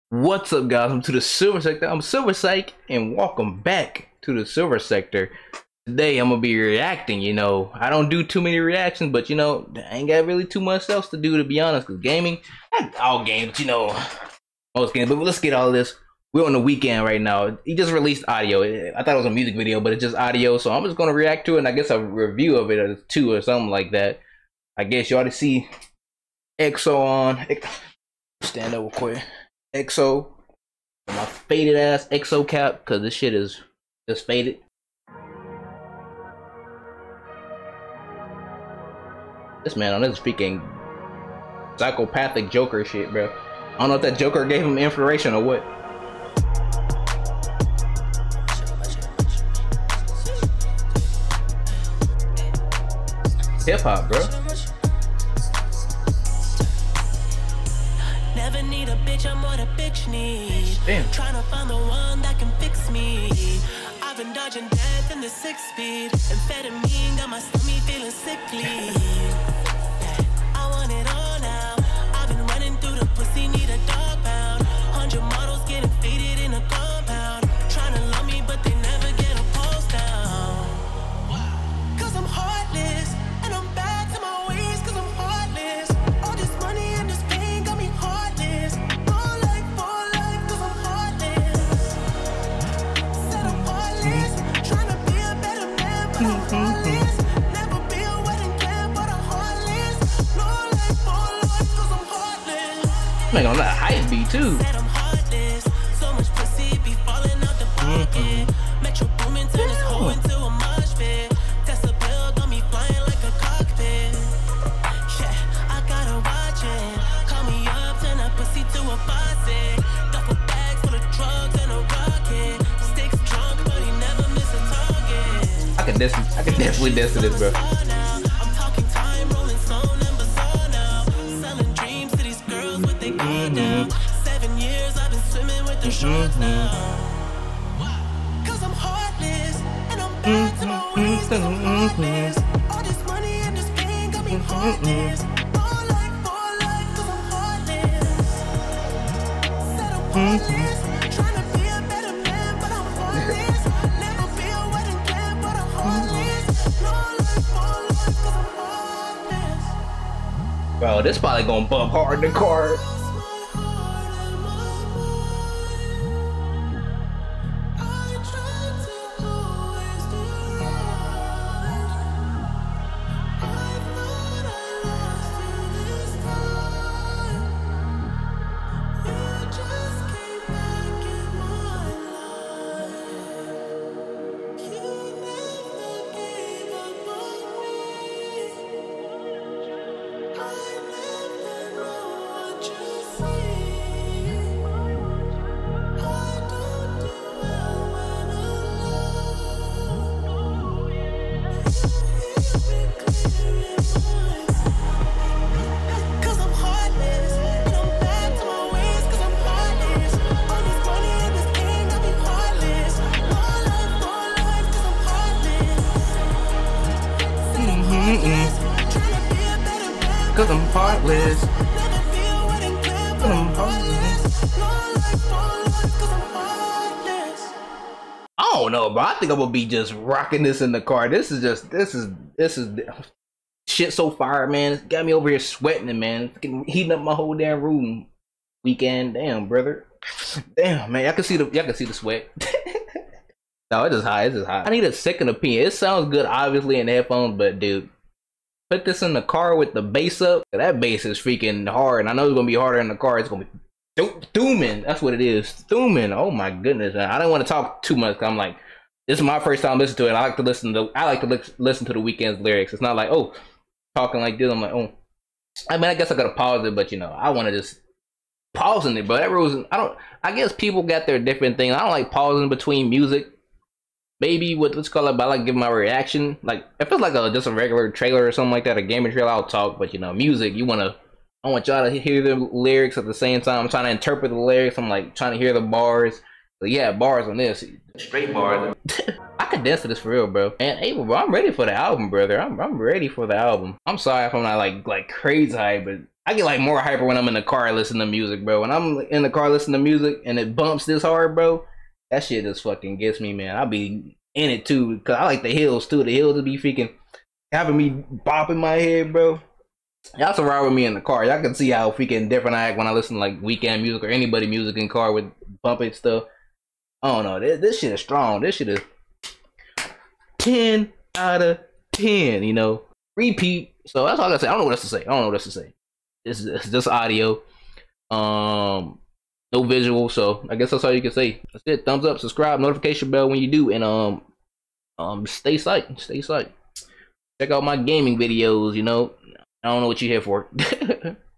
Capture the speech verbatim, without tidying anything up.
What's up, guys? I'm to the Silver Sector. I'm Silver Psych, and welcome back to the Silver Sector. Today, I'm gonna be reacting. You know, I don't do too many reactions, but you know, I ain't got really too much else to do, to be honest. Cause gaming, all games, you know, most games. But let's get all this. We're on the weekend right now. He just released audio. I thought it was a music video, but it's just audio. So I'm just gonna react to it, and I guess a review of it or two or something like that. I guess you ought to see X O on. Stand up real quick. X O, my faded ass X O cap, cause this shit is just faded. This man on this freaking psychopathic Joker shit, bro. I don't know if that Joker gave him inspiration or what. Hip hop, bro. Never need a bitch, I'm what a bitch need. Damn. Trying to find the one that can fix me. I've been dodging death in the six speed. Amphetamine got my stomach feeling sickly. Yeah, I want it all now. I've been running through the pussy, need a dog pound. Hundred models getting faded in a compound. Trying to love me, but they never get a pulse down. Cause I'm heartless, and I'm back to my ways, cause I'm heartless. All this money and this pain got me heartless. All life, all life, cause I'm heartless. Said I'm heartless, trying to be a better man, but I'm heartless. Never be a wedding plan, but I'm heartless. No life, all life, cause I'm heartless. Man, on that hype beat too. Said I'm heartless, so much pussy be falling out the pocket. Metro Boomin turn this hoe into a mosh pit. Tesla bill got me flying like a cockpit. Yeah, I gotta watch it. Call me up, turn that pussy to a faucet. Duffel bags full of drugs and a rocket. Sticks drunk, but he never miss a target. I could definitely, I could definitely dance to this, bro. I'm talking time, rolling stone and bazaar now. Selling dreams to these girls with they guard down. Seven years I've been swimming with the sharks now. Cause I'm heartless, and I'm back to my ways, cause I'm heartless. All this money and this pain got me heartless. All life, all life, cause I'm heartless. Said I'm heartless, trying to be a better man, but I'm heartless. Never be a wedding plan, but I'm heartless. No life, all life, cause I'm heartless. Bro, this probably gonna bump hard in the car. Cause I'm heartless. I'm heartless. I don't know, but I think I'm gonna be just rocking this in the car. This is just, this is, this is shit so fire, man. It's got me over here sweating, man. It's heating up my whole damn room. Weekend, damn, brother. Damn, man. I can see the, y'all can see the sweat. No, it's just hot. It's just hot. I need a second opinion. It sounds good, obviously, in the headphones, but dude, put this in the car with the bass up. That bass is freaking hard, and I know it's gonna be harder in the car. It's gonna be thooming. That's what it is. Thooming. Oh my goodness. I don't want to talk too much. I'm like, this is my first time listening to it. I like to listen to. I like to li listen to the Weeknd's lyrics. It's not like, oh, talking like this. I'm like, oh. I mean, I guess I gotta pause it, but you know, I want to just pausing it. But that was. I don't. I guess people got their different things. I don't like pausing between music. Maybe what let's call it, but I like giving my reaction. Like if it's like a just a regular trailer or something like that, a gaming trailer, I'll talk. But you know, music, you wanna, I want y'all to hear the lyrics at the same time. I'm trying to interpret the lyrics. I'm like trying to hear the bars. But yeah, bars on this, straight bars. I could dance to this for real, bro. And April, bro, I'm ready for the album, brother. I'm I'm ready for the album. I'm sorry if I'm not like like crazy high, but I get like more hyper when I'm in the car listening to music, bro. When I'm in the car listening to music and it bumps this hard, bro, that shit just fucking gets me, man. I'll be in it too, because I like the hills too. The hills will be freaking having me bopping my head, bro. Y'all to ride with me in the car. Y'all can see how freaking different I act when I listen to like weekend music or anybody music in car with bumping stuff. I don't know. This, this shit is strong. This shit is ten out of ten, you know. Repeat. So that's all I gotta say. I don't know what else to say. I don't know what else to say. This is it's just audio. Um no visual, so I guess that's all you can say. That's it. Thumbs up, subscribe, notification bell when you do, and um um stay psyched. Stay psyched. Check out my gaming videos, you know. I don't know what you're here for.